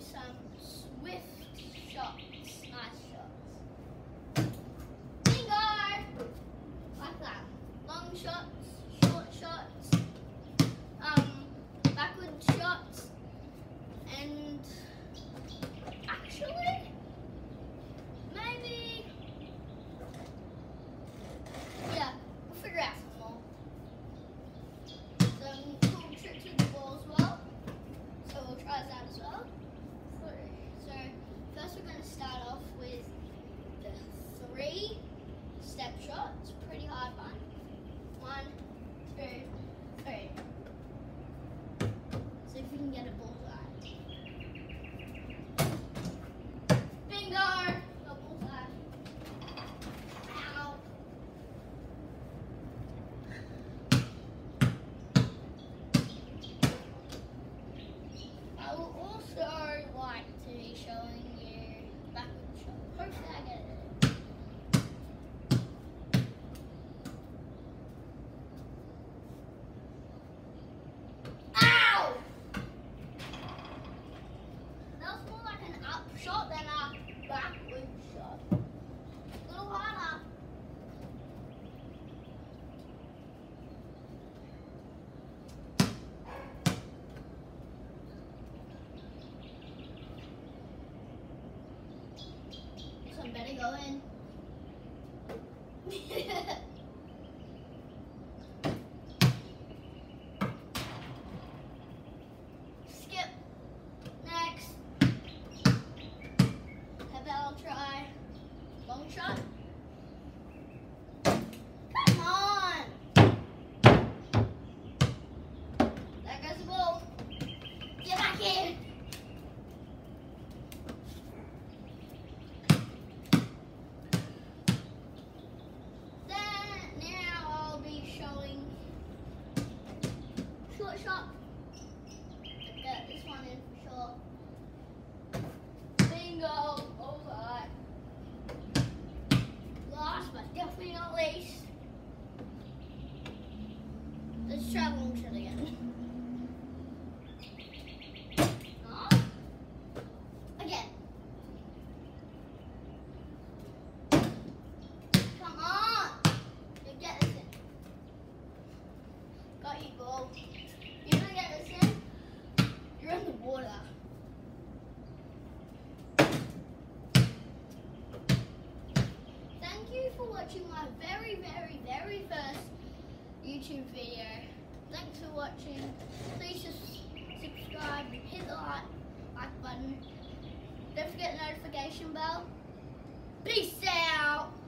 some swift shots, nice shots. Bingo! Like that. Long shots, short shots, backward shots, and actually, maybe, yeah, we'll figure out some more. Some cool tricks with the ball as well, so we'll try that as well. So first we're going to start off with the 3-step shot. It's a pretty hard one. 1, 2, 3. See if we can get a bullseye. Bingo! Got bullseye. Ow. I would also like to be showing you backward shot. Hopefully I get it. Ow! That was more like an up shot than a backward shot. A little harder. This one better go in. Skip. Next. How about I'll try long shot? Come on. There goes the ball. Get back in. Now I'll be showing short shot. Get this one in for sure. Bingo! Alright. Last but definitely not least. Let's try long shot again. Oh. Again. Come on! You get this in. Got you, ball. You don't get this in, you're in the water. Thank you for watching my very first YouTube video. Thanks for watching. Please just subscribe, hit the like button. Don't forget the notification bell. Peace out!